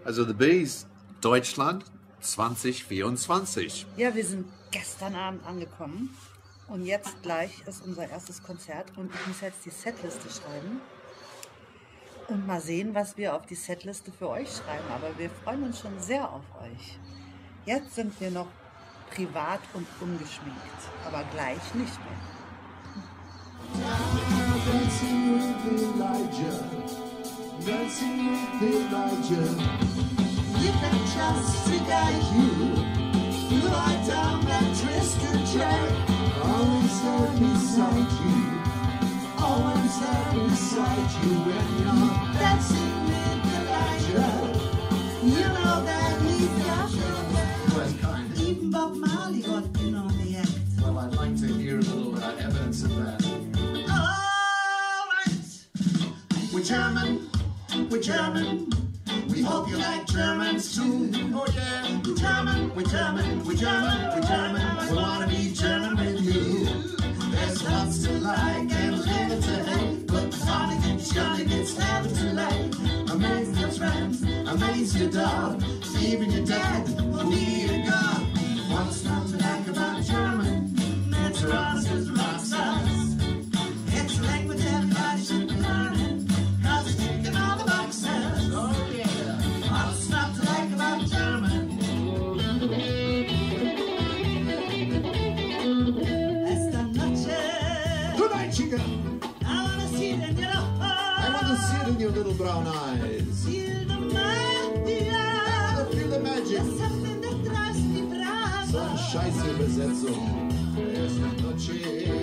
Also The Bees, Deutschland 2024. Ja, wir sind gestern Abend angekommen und jetzt gleich ist unser erstes Konzert und ich muss jetzt die Setliste schreiben und mal sehen, was wir auf die Setliste für euch schreiben. Aber wir freuen uns schon sehr auf euch. Jetzt sind wir noch privat und ungeschminkt, aber gleich nicht mehr. Dancing with Elijah, dancing with Elijah. You can trust to guide you right down that twisted track. Always there beside you, always there beside you when you're dancing with Elijah. You know that he's got you. Was kind. Even Bob Marley got in on the act. Well, I'd like to hear a little evidence of that. We're German, we're German. We hope you like Germans too. Oh yeah, we're German, we're German, we're German, we're German. We wanna be German with you. There's lots to like and little to hate, but the fun it's gonna get never too late. Amaze your friends, amaze your dog, even your dad will be a god. What's not to like about German? It's us, it's rocks us. It's a language everybody should be learning. Your little brown eyes. I wanna feel the magic. So eine scheiße Übersetzung. Esta noche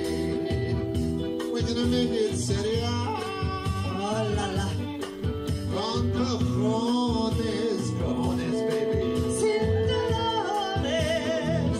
we're gonna make it serious. Oh la la. Con cojones, cojones, baby. Sin dolores.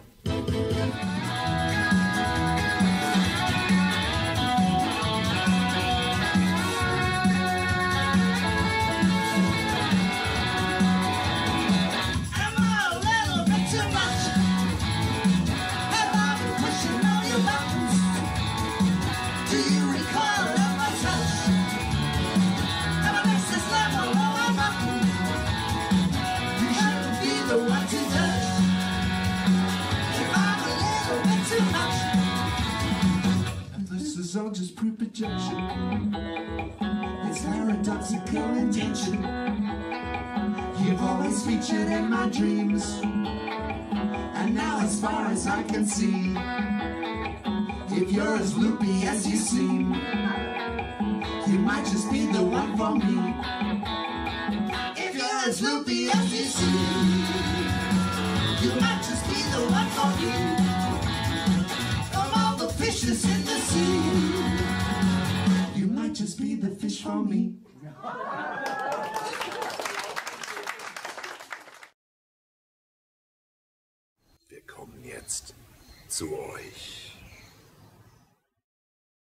All just pure projection. It's paradoxical intention. You've always featured in my dreams, and now as far as I can see, if you're as loopy as you seem, you might just be the one for me. If you're as loopy as you seem, you might just be the one for me. Fishes in the sea. You might just be the fish for me. Wir kommen jetzt zu euch.